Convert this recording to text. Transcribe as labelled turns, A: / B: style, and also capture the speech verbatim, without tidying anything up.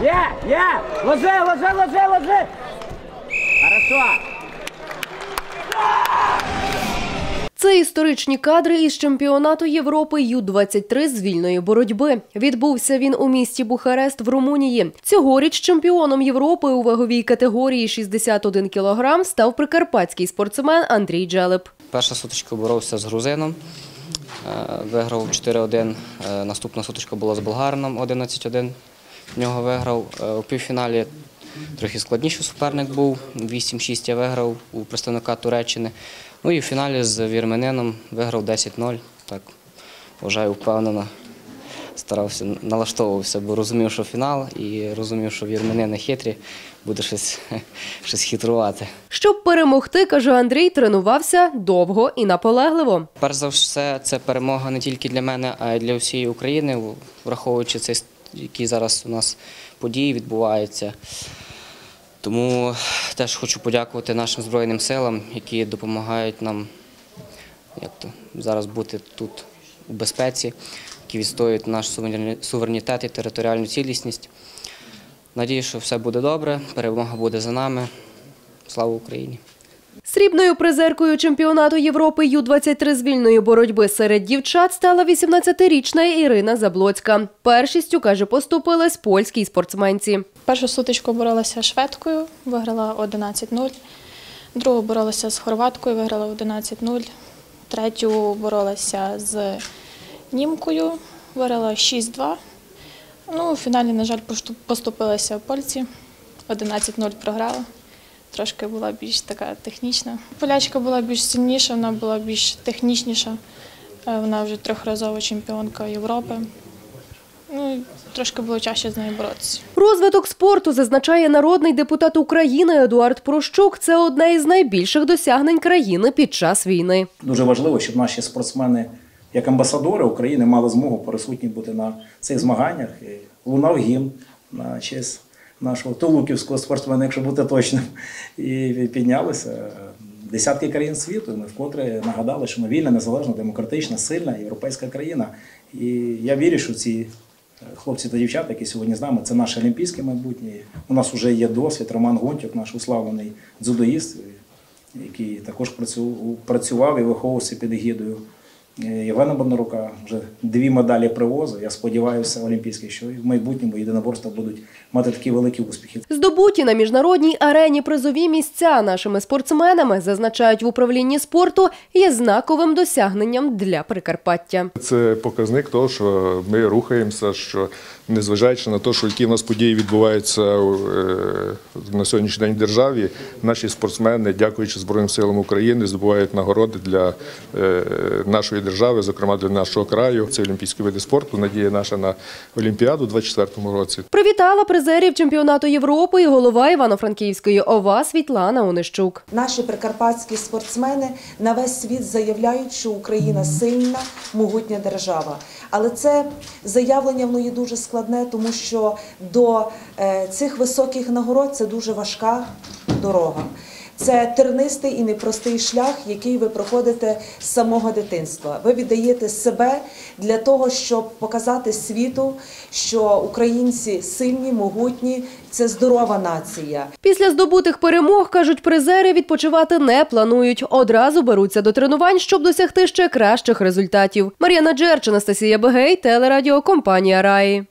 A: Є, є! Ложи, ложи, ложи, ложи! Хорошо!
B: Це історичні кадри із чемпіонату Європи Ю двадцять три з вільної боротьби. Відбувся він у місті Бухарест в Румунії. Цьогоріч чемпіоном Європи у ваговій категорії шістдесят один кілограм став прикарпатський спортсмен Андрій Джелеп.
C: Перша сутичка боровся з грузином, виграв чотири один. Наступна сутичка була з болгарином, одинадцять один. В нього виграв. У півфіналі трохи складніший суперник був, вісім шість я виграв у представника Туреччини. Ну і в фіналі з вірменином виграв десять нуль. Так, вважаю, впевнено, старався, налаштовувався, бо розумів, що фінал, і розумів, що вірменини хитрі, буде щось, щось хитрувати.
B: Щоб перемогти, каже Андрій, тренувався довго і наполегливо.
C: Перш за все, це перемога не тільки для мене, а й для всієї України, враховуючи цей, які зараз у нас події відбуваються. Тому теж хочу подякувати нашим Збройним силам, які допомагають нам як то, зараз бути тут у безпеці, які відстоюють наш суверенітет і територіальну цілісність. Надію, що все буде добре, перемога буде за нами. Слава Україні!
B: Срібною призеркою чемпіонату Європи Ю двадцять три з вільної боротьби серед дівчат стала вісімнадцятирічна Ірина Заблоцька. Першістю, каже, поступилась польській спортсменці.
D: Першу сутичку боролася шведкою, виграла одинадцять нуль. Другу боролася з хорваткою, виграла одинадцять нуль. Третю боролася з німкою, виграла шість два. Ну, у фіналі, на жаль, поступилася польці, одинадцять нуль програла. Трошки була більш така технічна. Полячка була більш сильніша, вона була більш технічніша. Вона вже трьохразова чемпіонка Європи. Ну, трошки було чаще з нею боротися.
B: Розвиток спорту, зазначає народний депутат України Едуард Прощук, це одне із найбільших досягнень країни під час війни.
E: Дуже важливо, щоб наші спортсмени, як амбасадори України, мали змогу присутні бути на цих змаганнях. І лунав гімн на честь нашого тулуківського спортсмена, якщо бути точним, і піднялися десятки країн світу. Ми вкотре нагадали, що ми вільна, незалежна, демократична, сильна європейська країна. І я вірю, що ці хлопці та дівчата, які сьогодні з нами, це наше олімпійське майбутнє. У нас вже є досвід. Роман Гонтюк, наш уславлений дзюдоїст, який також працював і виховувався під егідою Євгена Бондарука, вже дві медалі привозив. Я сподіваюся, олімпійські, що і в майбутньому єдиноборства будуть мати такі великі успіхи.
B: Здобуті на міжнародній арені призові місця нашими спортсменами, зазначають в управлінні спорту, є знаковим досягненням для Прикарпаття.
F: Це показник того, що ми рухаємося, що незважаючи на те, що які в нас події відбуваються на сьогоднішній день в державі, наші спортсмени, дякуючи Збройним силам України, здобувають нагороди для нашої держави, зокрема для нашого краю. Це олімпійські види спорту, надія наша на Олімпіаду у двадцять четвертому році.
B: Привітала призерів чемпіонату Європи і голова Івано-Франківської ОВА Світлана Онищук.
G: Наші прикарпатські спортсмени на весь світ заявляють, що Україна сильна, могутня держава. Але це заявлення воно є дуже складне, тому що до цих високих нагород це дуже важка дорога. Це тернистий і непростий шлях, який ви проходите з самого дитинства. Ви віддаєте себе для того, щоб показати світу, що українці сильні, могутні, це здорова нація.
B: Після здобутих перемог, кажуть призери, відпочивати не планують. Одразу беруться до тренувань, щоб досягти ще кращих результатів. Мар'яна Джерч, Анастасія Бегей, телерадіокомпанія «Раї».